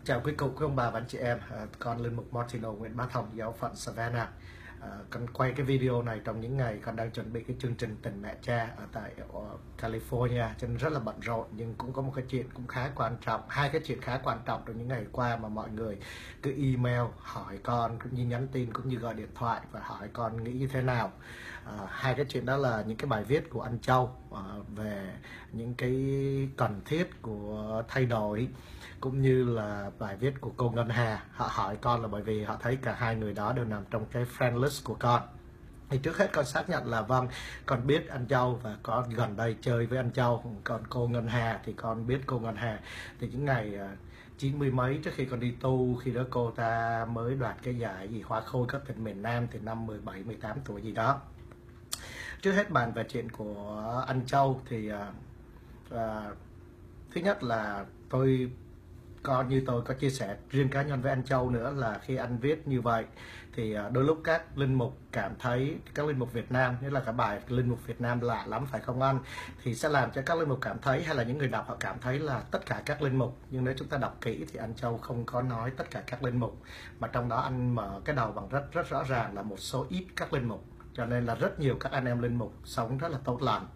Chào quý cụ, quý ông bà và anh chị em. Con Linh Mục Martino Nguyễn Bá Thông, giáo phận Savannah. Con quay cái video này trong những ngày con đang chuẩn bị cái chương trình Tình Mẹ Cha ở tại California, cho nên rất là bận rộn. Nhưng cũng có một cái chuyện cũng khá quan trọng, hai cái chuyện khá quan trọng trong những ngày qua mà mọi người cứ email hỏi con, cũng như nhắn tin, cũng như gọi điện thoại và hỏi con nghĩ như thế nào. Hai cái chuyện đó là những cái bài viết của anh Châu về những cái cần thiết của thay đổi, cũng như là bài viết của cô Ngân Hà. Họ hỏi con là bởi vì họ thấy cả hai người đó đều nằm trong cái friend list của con. Thì trước hết con xác nhận là vâng, con biết anh Châu và con gần đây chơi với anh Châu. Còn cô Ngân Hà thì con biết cô Ngân Hà thì những ngày 90 mấy trước khi con đi tu, khi đó cô ta mới đoạt cái giải gì Hoa Khôi cấp tỉnh miền Nam từ năm 17-18 tuổi gì đó. Trước hết bàn về chuyện của anh Châu thì thứ nhất là tôi có chia sẻ riêng cá nhân với anh Châu nữa là khi anh viết như vậy thì đôi lúc các linh mục cảm thấy, các linh mục Việt Nam, nghĩa là cả bài linh mục Việt Nam lạ lắm phải không anh, thì sẽ làm cho các linh mục cảm thấy, hay là những người đọc họ cảm thấy là tất cả các linh mục. Nhưng nếu chúng ta đọc kỹ thì anh Châu không có nói tất cả các linh mục, mà trong đó anh mở cái đầu bằng rất rõ ràng là một số ít các linh mục, cho nên là rất nhiều các anh em linh mục sống rất là tốt lành.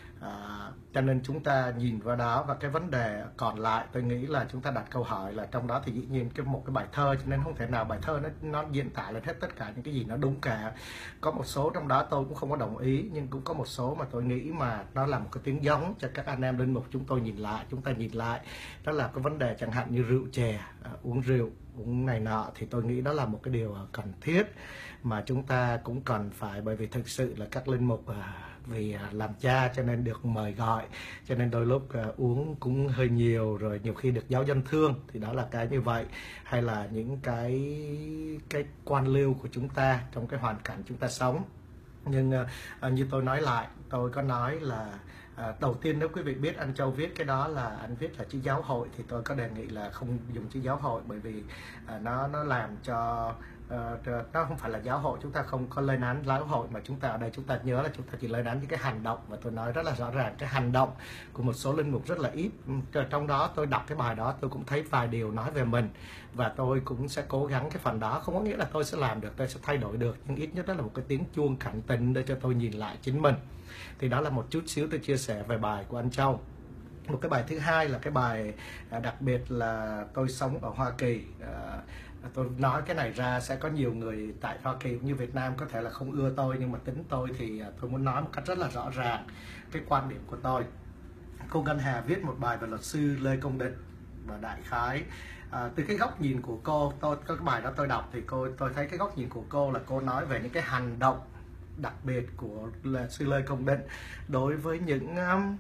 Cho nên chúng ta nhìn vào đó, và cái vấn đề còn lại tôi nghĩ là chúng ta đặt câu hỏi là trong đó thì dĩ nhiên một cái bài thơ, cho nên không thể nào bài thơ nó diễn tả lên hết tất cả những cái gì nó đúng cả. Có một số trong đó tôi cũng không có đồng ý, nhưng cũng có một số mà tôi nghĩ mà nó là một cái tiếng giống cho các anh em linh mục chúng ta nhìn lại, đó là cái vấn đề chẳng hạn như rượu chè, uống rượu, uống này nọ, thì tôi nghĩ đó là một cái điều cần thiết mà chúng ta cũng cần phải, bởi vì thực sự là các linh mục vì làm cha cho nên được mời gọi, cho nên đôi lúc uống cũng hơi nhiều, rồi nhiều khi được giáo dân thương, thì đó là cái như vậy. Hay là những cái quan liêu của chúng ta trong cái hoàn cảnh chúng ta sống. Nhưng như tôi nói lại, tôi có nói là đầu tiên nếu quý vị biết anh Châu viết cái đó là anh viết là chữ giáo hội, thì tôi có đề nghị là không dùng chữ giáo hội, bởi vì nó làm cho nó không phải là giáo hội. Chúng ta không có lên án giáo hội, mà chúng ta ở đây chúng ta nhớ là chúng ta chỉ lên án những cái hành động, và tôi nói rất là rõ ràng cái hành động của một số linh mục rất là ít. Trong đó tôi đọc cái bài đó tôi cũng thấy vài điều nói về mình, và tôi cũng sẽ cố gắng cái phần đó. Không có nghĩa là tôi sẽ làm được, tôi sẽ thay đổi được, nhưng ít nhất đó là một cái tiếng chuông cảnh tỉnh để cho tôi nhìn lại chính mình. Thì đó là một chút xíu tôi chia sẻ về bài của anh Châu. Một cái bài thứ hai là cái bài đặc biệt là tôi sống ở Hoa Kỳ. Tôi nói cái này ra sẽ có nhiều người tại Hoa Kỳ cũng như Việt Nam có thể là không ưa tôi, nhưng mà tính tôi thì tôi muốn nói một cách rất là rõ ràng cái quan điểm của tôi. Cô Ngân Hà viết một bài về luật sư Lê Công Định, và đại khái từ cái góc nhìn của cô, cái bài đó tôi đọc thì tôi thấy cái góc nhìn của cô là cô nói về những cái hành động đặc biệt của luật sư Lê Công Định đối với những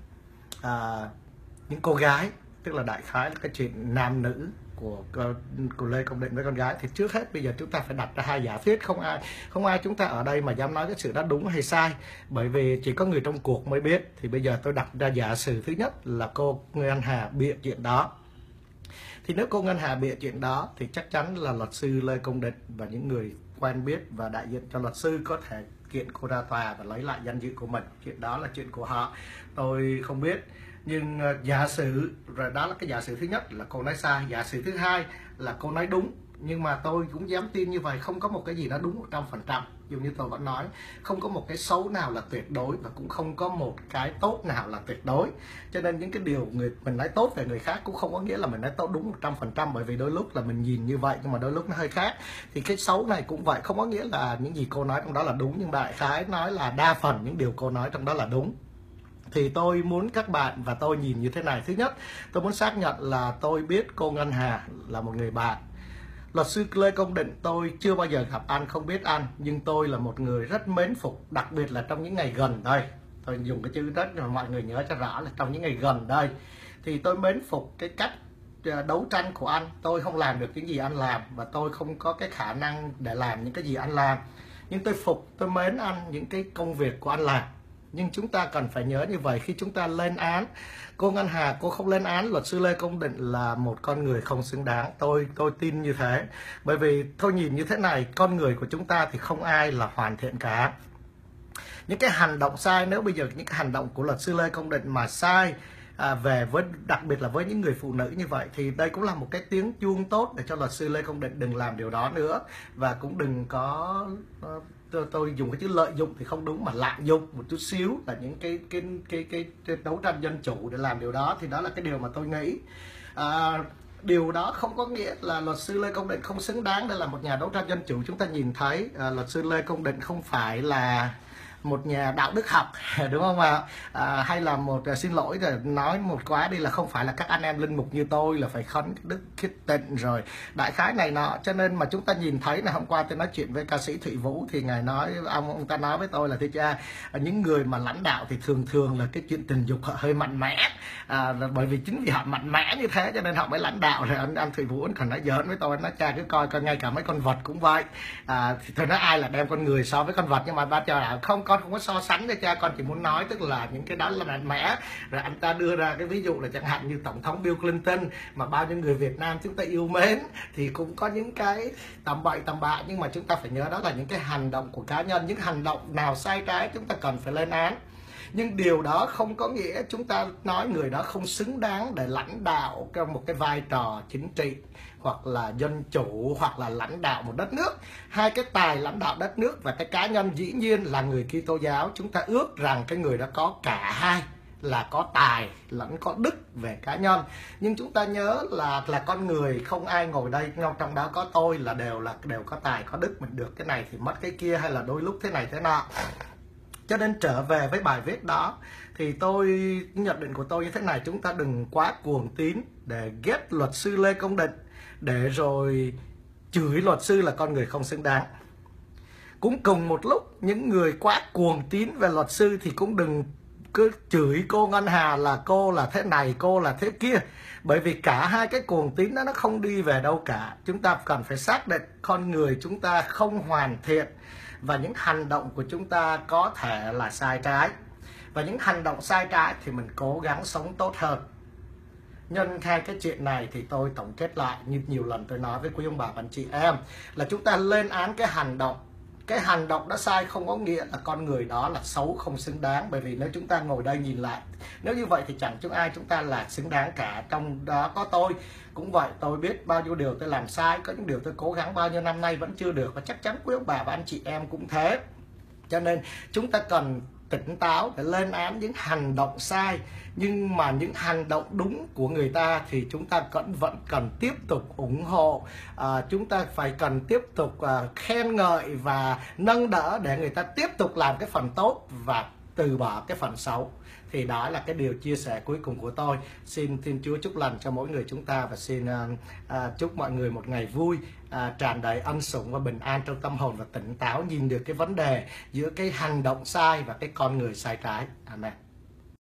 cô gái, tức là đại khái là cái chuyện nam nữ của Lê Công Định với con gái. Thì trước hết bây giờ chúng ta phải đặt ra hai giả thuyết, không ai chúng ta ở đây mà dám nói cái sự đó đúng hay sai, bởi vì chỉ có người trong cuộc mới biết. Thì bây giờ tôi đặt ra giả sử thứ nhất là cô Ngân Hà bịa chuyện đó. Thì nếu cô Ngân Hà bịa chuyện đó thì chắc chắn là luật sư Lê Công Định và những người quen biết và đại diện cho luật sư có thể kiện cô ra tòa và lấy lại danh dự của mình. Chuyện đó là chuyện của họ, tôi không biết. Nhưng giả sử, rồi đó là cái giả sử thứ nhất là cô nói sai. Giả sử thứ hai là cô nói đúng, nhưng mà tôi cũng dám tin như vậy, không có một cái gì nó đúng 100%. Giống như tôi vẫn nói, không có một cái xấu nào là tuyệt đối, và cũng không có một cái tốt nào là tuyệt đối. Cho nên những cái điều mình nói tốt về người khác cũng không có nghĩa là mình nói tốt đúng 100%, bởi vì đôi lúc là mình nhìn như vậy nhưng mà đôi lúc nó hơi khác. Thì cái xấu này cũng vậy, không có nghĩa là những gì cô nói trong đó là đúng, nhưng đại khái nói là đa phần những điều cô nói trong đó là đúng. Thì tôi muốn các bạn và tôi nhìn như thế này. Thứ nhất, tôi muốn xác nhận là tôi biết cô Ngân Hà là một người bạn. Luật sư Lê Công Định tôi chưa bao giờ gặp anh, không biết anh, nhưng tôi là một người rất mến phục, đặc biệt là trong những ngày gần đây. Tôi dùng cái chữ rất mà mọi người nhớ cho rõ là trong những ngày gần đây. Thì tôi mến phục cái cách đấu tranh của anh. Tôi không làm được những gì anh làm, và tôi không có cái khả năng để làm những cái gì anh làm. Nhưng tôi phục, tôi mến anh, những cái công việc của anh làm. Nhưng chúng ta cần phải nhớ như vậy, khi chúng ta lên án cô Ngân Hà, cô không lên án luật sư Lê Công Định là một con người không xứng đáng. Tôi tin như thế. Bởi vì tôi nhìn như thế này, con người của chúng ta thì không ai là hoàn thiện cả. Những cái hành động sai, nếu bây giờ những cái hành động của luật sư Lê Công Định mà sai về với đặc biệt là với những người phụ nữ như vậy. Thì đây cũng là một cái tiếng chuông tốt để cho luật sư Lê Công Định đừng làm điều đó nữa, và cũng đừng có tôi dùng cái chữ lợi dụng thì không đúng, mà lạm dụng một chút xíu là những cái đấu tranh dân chủ để làm điều đó. Thì đó là cái điều mà tôi nghĩ. Điều đó không có nghĩa là luật sư Lê Công Định không xứng đáng để là một nhà đấu tranh dân chủ. Chúng ta nhìn thấy luật sư Lê Công Định không phải là một nhà đạo đức học đúng không ạ? Hay là xin lỗi rồi nói một quá đi, là không phải là các anh em linh mục như tôi là phải khấn đức khiết tịnh rồi đại khái này nọ. Cho nên mà chúng ta nhìn thấy là hôm qua tôi nói chuyện với ca sĩ Thụy Vũ thì ngài nói, ông ta nói với tôi là thưa cha, những người mà lãnh đạo thì thường thường là cái chuyện tình dục họ hơi mạnh mẽ, bởi vì chính vì họ mạnh mẽ như thế cho nên họ mới lãnh đạo. Rồi anh Thụy Vũ còn nói giỡn với tôi, nói cha cứ coi ngay cả mấy con vật cũng vậy. Thì tôi nói ai là đem con người so với con vật, nhưng mà ba cha không, con không có so sánh với cha, con chỉ muốn nói tức là những cái đó là mạnh mẽ. Rồi anh ta đưa ra cái ví dụ là chẳng hạn như tổng thống Bill Clinton mà bao nhiêu người Việt Nam chúng ta yêu mến, thì cũng có những cái tầm bậy tầm bạ, nhưng mà chúng ta phải nhớ đó là những cái hành động của cá nhân. Những hành động nào sai trái chúng ta cần phải lên án, nhưng điều đó không có nghĩa chúng ta nói người đó không xứng đáng để lãnh đạo trong một cái vai trò chính trị hoặc là dân chủ hoặc là lãnh đạo một đất nước. Hai cái tài lãnh đạo đất nước và cái cá nhân dĩ nhiên là người Kitô giáo, chúng ta ước rằng cái người đó có cả hai, là có tài lẫn có đức về cá nhân. Nhưng chúng ta nhớ là con người, không ai ngồi đây trong đó có tôi là đều có tài có đức, mình được cái này thì mất cái kia, hay là đôi lúc thế này thế nọ. Cho nên trở về với bài viết đó thì nhận định của tôi như thế này: chúng ta đừng quá cuồng tín để ghét luật sư Lê Công Định, để rồi chửi luật sư là con người không xứng đáng. Cũng cùng một lúc, những người quá cuồng tín về luật sư thì cũng đừng cứ chửi cô Ngân Hà là cô là thế này, cô là thế kia. Bởi vì cả hai cái cuồng tín đó nó không đi về đâu cả. Chúng ta cần phải xác định con người chúng ta không hoàn thiện, và những hành động của chúng ta có thể là sai trái. Và những hành động sai trái thì mình cố gắng sống tốt hơn. Nhân hai cái chuyện này thì tôi tổng kết lại, như nhiều lần tôi nói với quý ông bà và anh chị em, là chúng ta lên án cái hành động. Cái hành động đó sai không có nghĩa là con người đó là xấu, không xứng đáng. Bởi vì nếu chúng ta ngồi đây nhìn lại, nếu như vậy thì chẳng ai chúng ta là xứng đáng cả. Trong đó có tôi cũng vậy, tôi biết bao nhiêu điều tôi làm sai, có những điều tôi cố gắng bao nhiêu năm nay vẫn chưa được, và chắc chắn quý ông bà và anh chị em cũng thế. Cho nên chúng ta cần tỉnh táo để lên án những hành động sai, nhưng mà những hành động đúng của người ta thì chúng ta vẫn cần tiếp tục ủng hộ. Chúng ta phải cần tiếp tục khen ngợi và nâng đỡ để người ta tiếp tục làm cái phần tốt và từ bỏ cái phần xấu. Thì đó là cái điều chia sẻ cuối cùng của tôi. Xin Thiên Chúa chúc lành cho mỗi người chúng ta, và xin chúc mọi người một ngày vui, tràn đầy ân sủng và bình an trong tâm hồn, và tỉnh táo nhìn được cái vấn đề giữa cái hành động sai và cái con người sai trái. Amen.